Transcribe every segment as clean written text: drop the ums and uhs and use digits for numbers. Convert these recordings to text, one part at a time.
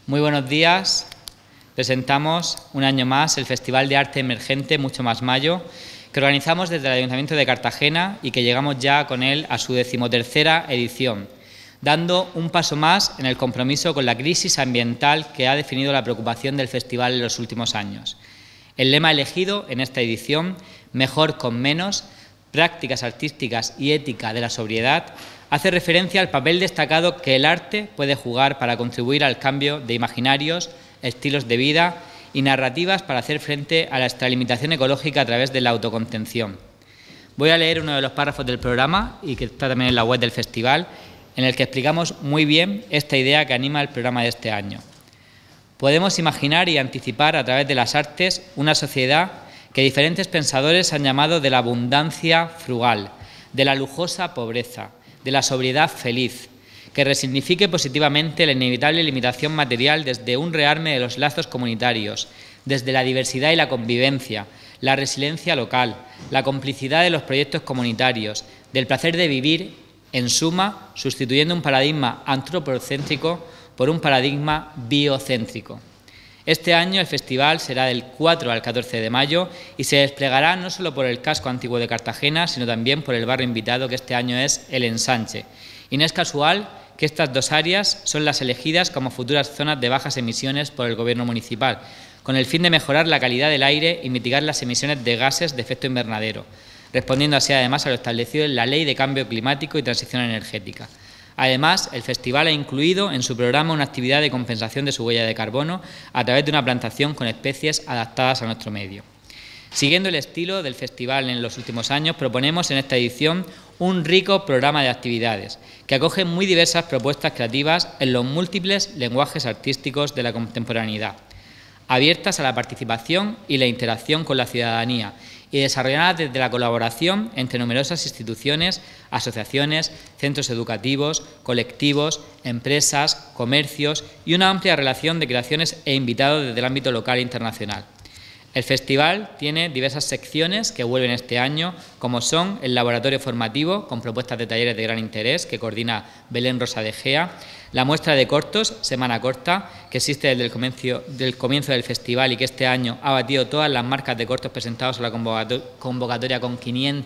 Muy buenos días. Presentamos un año más el Festival de Arte Emergente Mucho Más Mayo, que organizamos desde el Ayuntamiento de Cartagena y que llegamos ya con él a su 13ª edición, dando un paso más en el compromiso con la crisis ambiental que ha definido la preocupación del festival en los últimos años. El lema elegido en esta edición, Mejor con menos, prácticas artísticas y ética de la sobriedad, hace referencia al papel destacado que el arte puede jugar para contribuir al cambio de imaginarios, estilos de vida y narrativas para hacer frente a la extralimitación ecológica a través de la autocontención. Voy a leer uno de los párrafos del programa y que está también en la web del festival, en el que explicamos muy bien esta idea que anima el programa de este año. Podemos imaginar y anticipar a través de las artes una sociedad que diferentes pensadores han llamado de la abundancia frugal, de la lujosa pobreza, de la sobriedad feliz, que resignifique positivamente la inevitable limitación material desde un rearme de los lazos comunitarios, desde la diversidad y la convivencia, la resiliencia local, la complicidad de los proyectos comunitarios, del placer de vivir, en suma, sustituyendo un paradigma antropocéntrico por un paradigma biocéntrico. Este año el festival será del 4 al 14 de mayo y se desplegará no solo por el casco antiguo de Cartagena, sino también por el barrio invitado, que este año es el Ensanche. Y no es casual que estas dos áreas son las elegidas como futuras zonas de bajas emisiones por el Gobierno municipal, con el fin de mejorar la calidad del aire y mitigar las emisiones de gases de efecto invernadero, respondiendo así además a lo establecido en la Ley de Cambio Climático y Transición Energética. Además, el festival ha incluido en su programa una actividad de compensación de su huella de carbono a través de una plantación con especies adaptadas a nuestro medio. Siguiendo el estilo del festival en los últimos años, proponemos en esta edición un rico programa de actividades que acoge muy diversas propuestas creativas en los múltiples lenguajes artísticos de la contemporaneidad, abiertas a la participación y la interacción con la ciudadanía y desarrolladas desde la colaboración entre numerosas instituciones, asociaciones, centros educativos, colectivos, empresas, comercios y una amplia relación de creaciones e invitados desde el ámbito local e internacional. El festival tiene diversas secciones que vuelven este año, como son el laboratorio formativo, con propuestas de talleres de gran interés, que coordina Belén Rosa de Gea, la muestra de cortos, Semana Corta, que existe desde el comienzo del festival y que este año ha batido todas las marcas de cortos presentados a la convocatoria con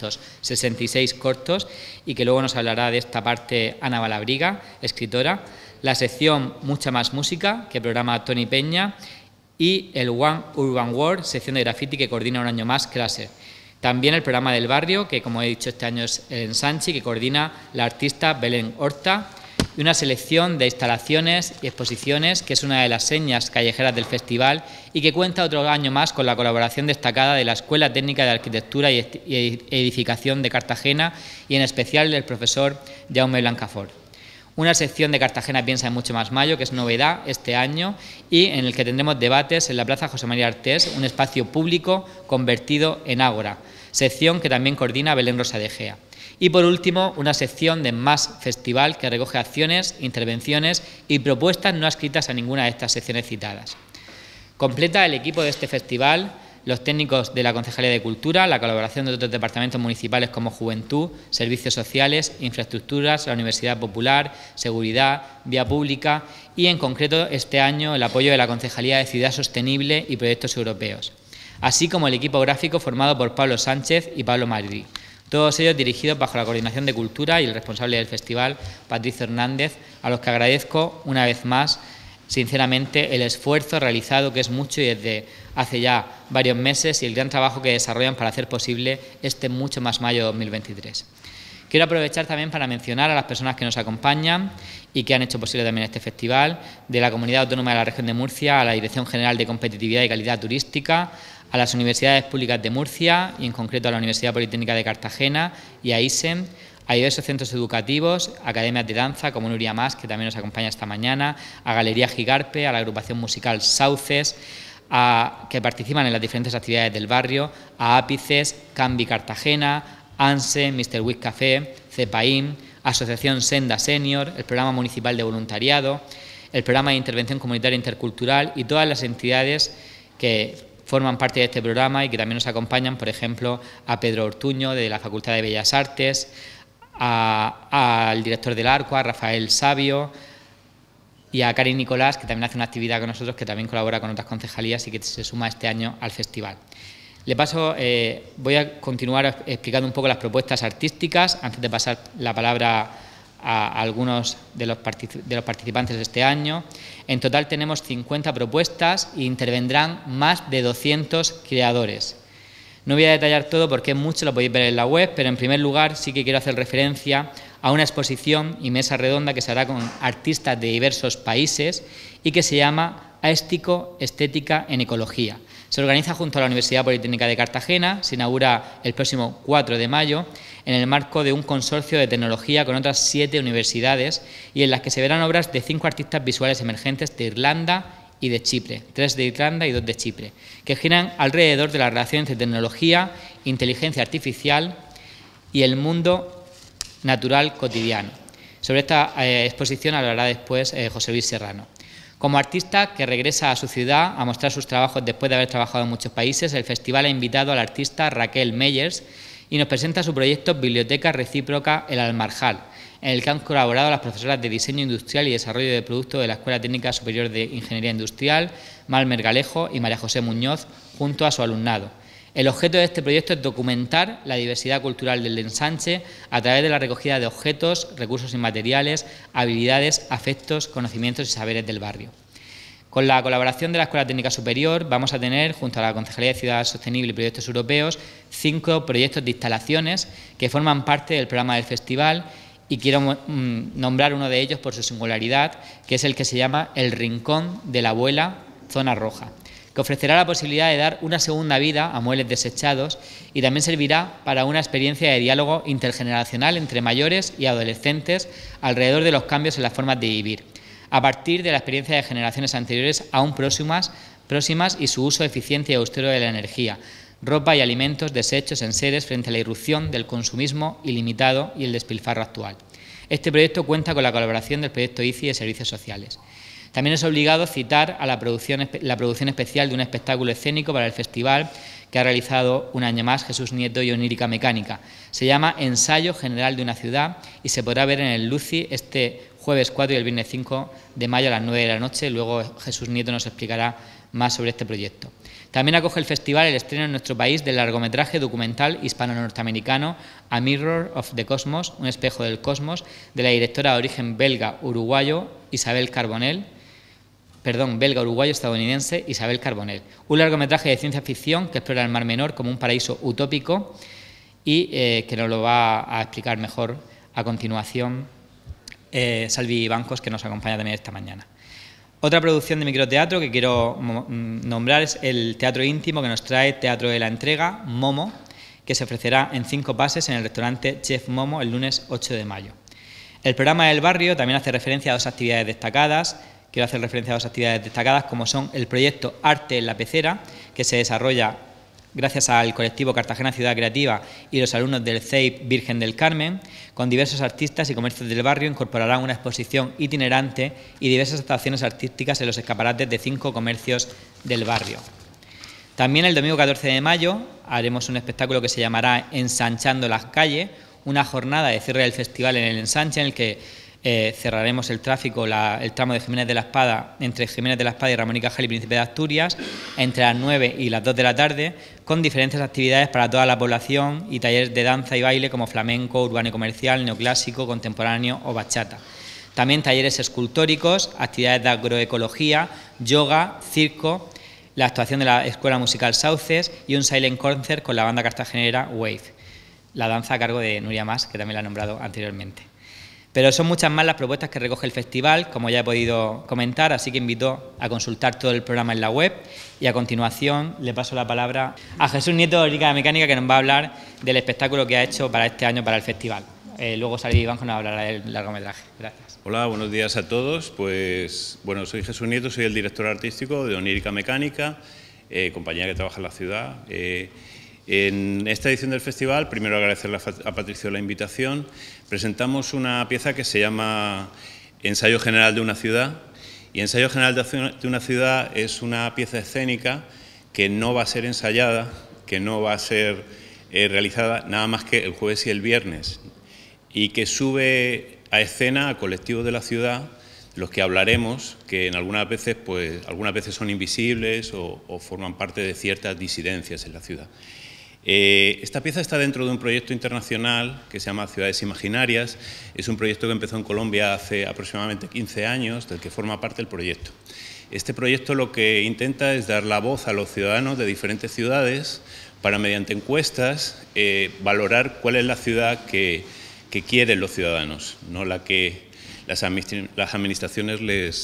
566 cortos, y que luego nos hablará de esta parte Ana Balabriga, escritora, la sección Mucha Más Música, que programa Tony Peña, y el One Urban World, sección de graffiti que coordina un año más clase. También el programa del barrio, que como he dicho este año es el Ensanche, que coordina la artista Belén Horta, y una selección de instalaciones y exposiciones, que es una de las señas callejeras del festival y que cuenta otro año más con la colaboración destacada de la Escuela Técnica de Arquitectura y Edificación de Cartagena y en especial del profesor Jaume Blancafort. Una sección de Cartagena Piensa en Mucho Más Mayo, que es novedad este año y en el que tendremos debates en la Plaza José María Artés, un espacio público convertido en ágora, sección que también coordina Belén Rosa de Gea. Y por último, una sección de Más Festival que recoge acciones, intervenciones y propuestas no adscritas a ninguna de estas secciones citadas. Completa el equipo de este festival los técnicos de la Concejalía de Cultura, la colaboración de otros departamentos municipales como Juventud, Servicios Sociales, Infraestructuras, la Universidad Popular, Seguridad, Vía Pública y, en concreto, este año el apoyo de la Concejalía de Ciudad Sostenible y Proyectos Europeos, así como el equipo gráfico formado por Pablo Sánchez y Pablo Madrid, todos ellos dirigidos bajo la coordinación de Cultura y el responsable del festival, Patricio Hernández, a los que agradezco una vez más sinceramente el esfuerzo realizado, que es mucho y desde hace ya varios meses, y el gran trabajo que desarrollan para hacer posible este Mucho Más Mayo 2023. Quiero aprovechar también para mencionar a las personas que nos acompañan y que han hecho posible también este festival, de la Comunidad Autónoma de la Región de Murcia, a la Dirección General de Competitividad y Calidad Turística, a las Universidades Públicas de Murcia y en concreto a la Universidad Politécnica de Cartagena y a ISEM, a diversos centros educativos, academias de danza como Nuria Más, que también nos acompaña esta mañana, a Galería Gigarpe, a la agrupación musical Sauces, que participan en las diferentes actividades del barrio, a Ápices, Cambi Cartagena, ANSE, Mr. Wick Café, CEPAIM, Asociación Senda Senior, el Programa Municipal de Voluntariado, el Programa de Intervención Comunitaria Intercultural y todas las entidades que forman parte de este programa y que también nos acompañan, por ejemplo, a Pedro Ortuño de la Facultad de Bellas Artes, al director del Arco, a Rafael Sabio, y a Cari Nicolás, que también hace una actividad con nosotros, que también colabora con otras concejalías y que se suma este año al festival. Voy a continuar explicando un poco las propuestas artísticas antes de pasar la palabra a algunos de los participantes de este año. En total tenemos 50 propuestas e intervendrán más de 200 creadores. No voy a detallar todo porque es mucho, lo podéis ver en la web, pero en primer lugar sí que quiero hacer referencia a una exposición y mesa redonda que se hará con artistas de diversos países y que se llama Aéstico Estética en Ecología. Se organiza junto a la Universidad Politécnica de Cartagena, se inaugura el próximo 4 de mayo en el marco de un consorcio de tecnología con otras 7 universidades y en las que se verán obras de 5 artistas visuales emergentes de Irlanda y de Chipre, 3 de Irlanda y 2 de Chipre, que giran alrededor de la relación entre tecnología, inteligencia artificial y el mundo natural cotidiano. Sobre esta exposición hablará después José Luis Serrano. Como artista que regresa a su ciudad a mostrar sus trabajos después de haber trabajado en muchos países, el festival ha invitado a la artista Raquel Meyers y nos presenta su proyecto Biblioteca Recíproca El Almarjal, en el que han colaborado las profesoras de Diseño Industrial y Desarrollo de Productos de la Escuela Técnica Superior de Ingeniería Industrial, Malmer Galejo y María José Muñoz, junto a su alumnado. El objeto de este proyecto es documentar la diversidad cultural del Ensanche a través de la recogida de objetos, recursos inmateriales, habilidades, afectos, conocimientos y saberes del barrio. Con la colaboración de la Escuela Técnica Superior vamos a tener, junto a la Concejalía de Ciudad Sostenible y Proyectos Europeos, 5 proyectos de instalaciones que forman parte del programa del festival y quiero nombrar uno de ellos por su singularidad, que es el que se llama El Rincón de la Abuela, Zona Roja, que ofrecerá la posibilidad de dar una segunda vida a muebles desechados y también servirá para una experiencia de diálogo intergeneracional entre mayores y adolescentes alrededor de los cambios en las formas de vivir, a partir de la experiencia de generaciones anteriores aún próximas y su uso eficiente y austero de la energía, ropa y alimentos desechos en seres frente a la irrupción del consumismo ilimitado y el despilfarro actual. Este proyecto cuenta con la colaboración del proyecto ICI de Servicios Sociales. También es obligado citar a la producción especial de un espectáculo escénico para el festival que ha realizado un año más Jesús Nieto y Onírica Mecánica. Se llama Ensayo General de una Ciudad y se podrá ver en el Luci este jueves 4 y el viernes 5 de mayo a las 9 de la noche. Luego Jesús Nieto nos explicará más sobre este proyecto. También acoge el festival el estreno en nuestro país del largometraje documental hispano-norteamericano A Mirror of the Cosmos, un espejo del cosmos, de la directora de origen belga-uruguayo-estadounidense Isabel Carbonell. Un largometraje de ciencia ficción que explora el Mar Menor como un paraíso utópico y que nos lo va a explicar mejor a continuación Salvi Bancos, que nos acompaña también esta mañana. Otra producción de microteatro que quiero nombrar es el Teatro Íntimo que nos trae Teatro de la Entrega, Momo, que se ofrecerá en 5 pases en el restaurante Chef Momo el lunes 8 de mayo. El programa del barrio también hace referencia a 2 actividades destacadas. Quiero hacer referencia a 2 actividades destacadas como son el proyecto Arte en la Pecera, que se desarrolla gracias al colectivo Cartagena Ciudad Creativa y los alumnos del CEIP Virgen del Carmen. Con diversos artistas y comercios del barrio incorporarán una exposición itinerante y diversas actuaciones artísticas en los escaparates de 5 comercios del barrio. También el domingo 14 de mayo haremos un espectáculo que se llamará Ensanchando las calles, una jornada de cierre del festival en el ensanche en el que cerraremos el tráfico, el tramo de Jiménez de la Espada, entre Jiménez de la Espada y Ramón y Cajal y Príncipe de Asturias, entre las 9 y las 2 de la tarde, con diferentes actividades para toda la población y talleres de danza y baile como flamenco, urbano y comercial, neoclásico, contemporáneo o bachata. También talleres escultóricos, actividades de agroecología, yoga, circo, la actuación de la Escuela Musical Sauces y un silent concert con la banda cartagenera Wave. La danza a cargo de Nuria Mas, que también la he nombrado anteriormente. Pero son muchas más las propuestas que recoge el festival, como ya he podido comentar, así que invito a consultar todo el programa en la web y a continuación le paso la palabra a Jesús Nieto de Onírica Mecánica, que nos va a hablar del espectáculo que ha hecho para este año para el festival. Luego Salvi Banco nos hablará del largometraje. Gracias. Hola, buenos días a todos. Pues bueno, soy Jesús Nieto, soy el director artístico de Onírica Mecánica, compañía que trabaja en la ciudad. En esta edición del festival, primero agradecerle a Patricio la invitación, presentamos una pieza que se llama Ensayo General de una Ciudad. Y Ensayo General de una Ciudad es una pieza escénica que no va a ser ensayada, que no va a ser realizada nada más que el jueves y el viernes, y que sube a escena a colectivos de la ciudad, los que hablaremos, que en algunas veces son invisibles o forman parte de ciertas disidencias en la ciudad. Esta pieza está dentro de un proyecto internacional que se llama Ciudades Imaginarias. Es un proyecto que empezó en Colombia hace aproximadamente 15 años, del que forma parte el proyecto. Este proyecto lo que intenta es dar la voz a los ciudadanos de diferentes ciudades para, mediante encuestas, valorar cuál es la ciudad que quieren los ciudadanos, no la que las administraciones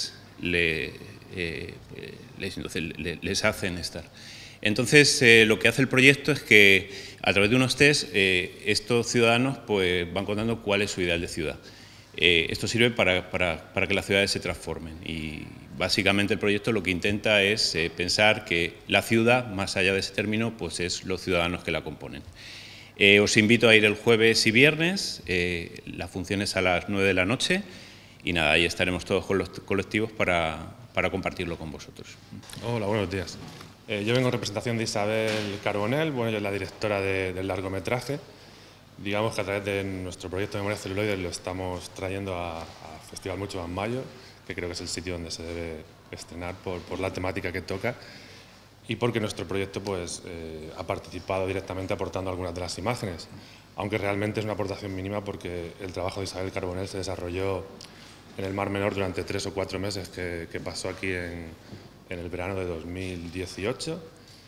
les hacen estar. Entonces, lo que hace el proyecto es que, a través de unos test, estos ciudadanos pues, van contando cuál es su ideal de ciudad. Esto sirve para que las ciudades se transformen y, básicamente, el proyecto lo que intenta es pensar que la ciudad, más allá de ese término, pues es los ciudadanos que la componen. Os invito a ir el jueves y viernes, la función es a las 9 de la noche y nada, ahí estaremos todos con los colectivos para compartirlo con vosotros. Hola, buenos días. Yo vengo en representación de Isabel Carbonell, bueno, ella es la directora del largometraje. Digamos que a través de nuestro proyecto de Memoria Celuloide lo estamos trayendo a Festival Mucho Más Mayo, que creo que es el sitio donde se debe estrenar por la temática que toca y porque nuestro proyecto pues, ha participado directamente aportando algunas de las imágenes, aunque realmente es una aportación mínima porque el trabajo de Isabel Carbonell se desarrolló en el Mar Menor durante 3 o 4 meses que pasó aquí en el verano de 2018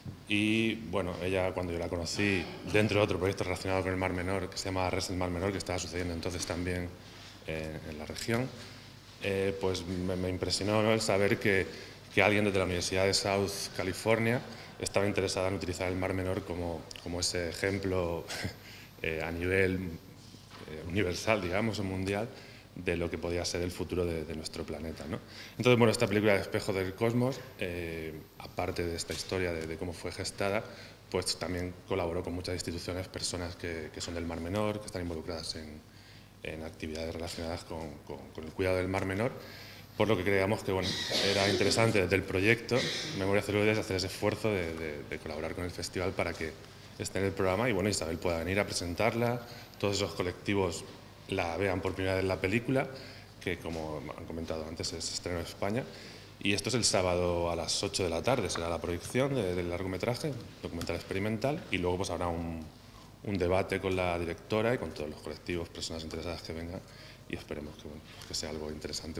y bueno, ella cuando yo la conocí dentro de otro proyecto relacionado con el Mar Menor que se llama Res del Mar Menor, que estaba sucediendo entonces también en la región, pues me impresionó, ¿no?, el saber que alguien desde la Universidad de South California estaba interesada en utilizar el Mar Menor como ese ejemplo a nivel universal, digamos, o mundial, de lo que podía ser el futuro de nuestro planeta, ¿no? Entonces, bueno, esta película de Espejo del Cosmos, aparte de esta historia de cómo fue gestada, pues también colaboró con muchas instituciones, personas que son del Mar Menor, que están involucradas en actividades relacionadas con el cuidado del Mar Menor, por lo que creíamos que bueno, era interesante desde el proyecto Memoria Celuloide hacer ese esfuerzo de colaborar con el festival para que esté en el programa y bueno, Isabel pueda venir a presentarla, todos esos colectivos la vean por primera vez la película, que como han comentado antes es estreno en España, y esto es el sábado a las 8 de la tarde, será la proyección del largometraje, documental experimental, y luego pues habrá un debate con la directora y con todos los colectivos, personas interesadas que vengan, y esperemos que sea algo interesante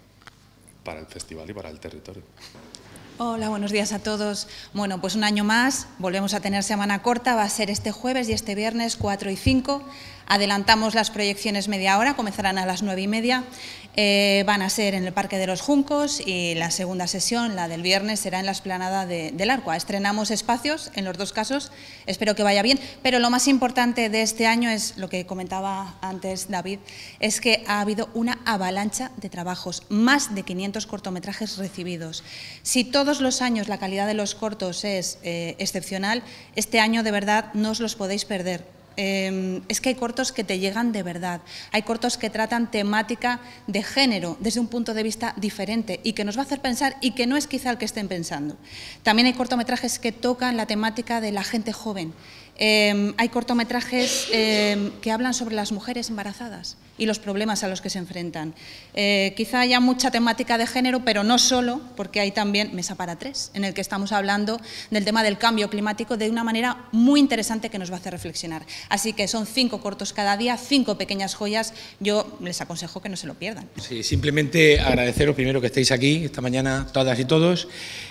para el festival y para el territorio. Hola, buenos días a todos. Bueno, pues un año más, volvemos a tener semana corta, va a ser este jueves y este viernes 4 y 5. Adelantamos las proyecciones media hora, comenzarán a las 9:30. Van a ser en el Parque de los Juncos y la segunda sesión, la del viernes, será en la explanada del Arcua. Estrenamos espacios en los dos casos, espero que vaya bien, pero lo más importante de este año es lo que comentaba antes David, es que ha habido una avalancha de trabajos, más de 500 cortometrajes recibidos. Si todos los años la calidad de los cortos es excepcional, este año de verdad no os los podéis perder. Es que hay cortos que te llegan de verdad, hay cortos que tratan temática de género desde un punto de vista diferente y que nos va a hacer pensar y que no es quizá el que estén pensando. También hay cortometrajes que tocan la temática de la gente joven. Hay cortometrajes que hablan sobre las mujeres embarazadas y los problemas a los que se enfrentan. Quizá haya mucha temática de género, pero no solo, porque hay también Mesa para Tres, en el que estamos hablando del tema del cambio climático de una manera muy interesante que nos va a hacer reflexionar. Así que son 5 cortos cada día, 5 pequeñas joyas. Yo les aconsejo que no se lo pierdan. Sí, simplemente agradeceros primero que estéis aquí esta mañana, todas y todos.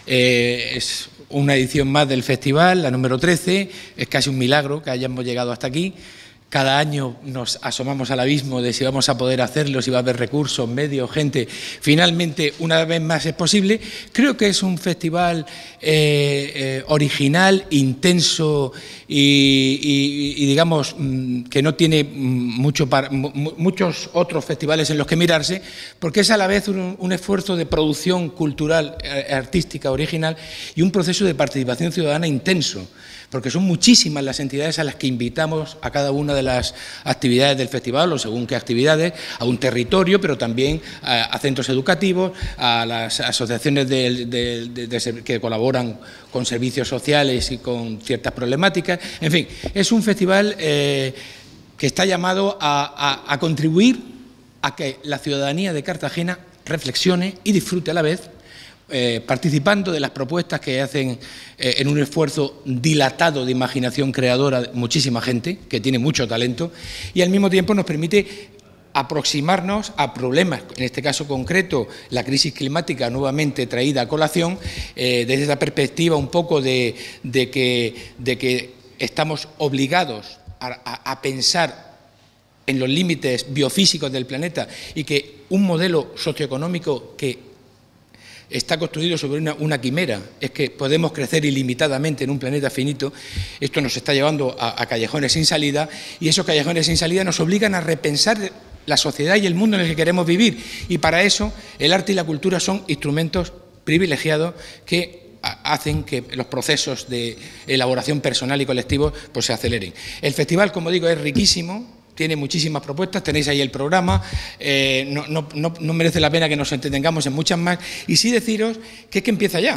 Es una edición más del festival, la número 13, es casi un milagro que hayamos llegado hasta aquí. Cada año nos asomamos al abismo de si vamos a poder hacerlo, si va a haber recursos, medios, gente. Finalmente, una vez más es posible. Creo que es un festival original, intenso y digamos, que no tiene muchos otros festivales en los que mirarse, porque es a la vez un esfuerzo de producción cultural, artística, original y un proceso de participación ciudadana intenso, porque son muchísimas las entidades a las que invitamos a cada una de las actividades del festival, o según qué actividades, a un territorio, pero también a centros educativos, a las asociaciones que colaboran con servicios sociales y con ciertas problemáticas. En fin, es un festival que está llamado a contribuir a que la ciudadanía de Cartagena reflexione y disfrute a la vez, participando de las propuestas que hacen en un esfuerzo dilatado de imaginación creadora muchísima gente que tiene mucho talento, y al mismo tiempo nos permite aproximarnos a problemas, en este caso concreto la crisis climática nuevamente traída a colación, desde esa perspectiva un poco de que estamos obligados a pensar en los límites biofísicos del planeta, y que un modelo socioeconómico que está construido sobre una quimera, es que podemos crecer ilimitadamente en un planeta finito. Esto nos está llevando a callejones sin salida, y esos callejones sin salida nos obligan a repensar la sociedad y el mundo en el que queremos vivir, y para eso el arte y la cultura son instrumentos privilegiados que hacen que los procesos de elaboración personal y colectivos pues se aceleren. El festival, como digo, es riquísimo, tiene muchísimas propuestas, tenéis ahí el programa, no merece la pena que nos entretengamos en muchas más, y sí deciros que es que empieza ya.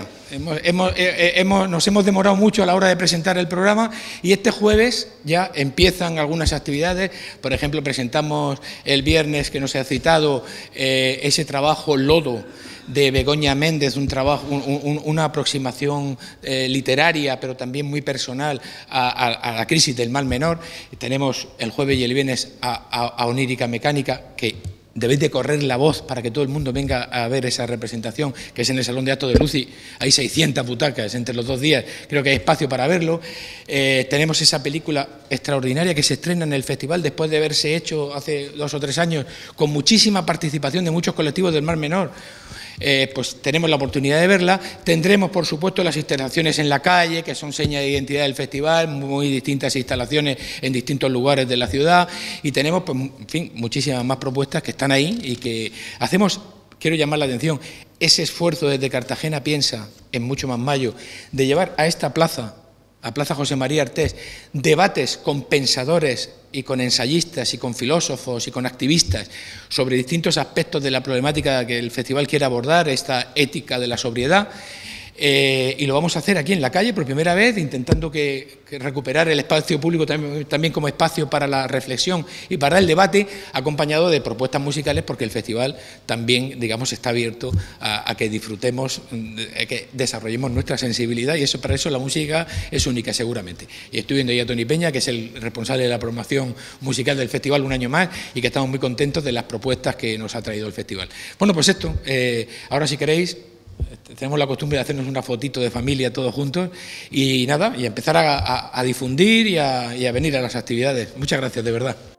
Nos hemos demorado mucho a la hora de presentar el programa, y este jueves ya empiezan algunas actividades. Por ejemplo, presentamos el viernes, que nos ha citado, ese trabajo Lodo de Begoña Méndez, una aproximación literaria, pero también muy personal a la crisis del mal menor. Tenemos el jueves y el viernes a Onírica Mecánica, que debéis de correr la voz para que todo el mundo venga a ver esa representación, que es en el Salón de Actos de Luci. Hay 600 butacas entre los 2 días, creo que hay espacio para verlo. Tenemos esa película extraordinaria que se estrena en el festival después de haberse hecho hace 2 o 3 años, con muchísima participación de muchos colectivos del Mar Menor. Pues tenemos la oportunidad de verla. Tendremos, por supuesto, las instalaciones en la calle, que son señas de identidad del festival, muy distintas instalaciones en distintos lugares de la ciudad, y tenemos, pues, en fin, muchísimas más propuestas que están ahí y que hacemos. Quiero llamar la atención, ese esfuerzo desde Cartagena Piensa, en Mucho Más Mayo, de llevar a esta plaza, a Plaza José María Artés, debates con pensadores y con ensayistas y con filósofos y con activistas sobre distintos aspectos de la problemática que el festival quiere abordar, esta ética de la sobriedad. Y lo vamos a hacer aquí en la calle por primera vez, intentando que recuperar el espacio público también como espacio para la reflexión y para el debate, acompañado de propuestas musicales, porque el festival también, digamos, está abierto a que disfrutemos, que desarrollemos nuestra sensibilidad, y eso, para eso la música es única, seguramente. Y estoy viendo ahí a Tony Peña, que es el responsable de la promoción musical del festival un año más, y que estamos muy contentos de las propuestas que nos ha traído el festival. Bueno, pues esto, ahora si queréis, tenemos la costumbre de hacernos una fotito de familia todos juntos, y nada, y empezar a difundir y a venir a las actividades. Muchas gracias, de verdad.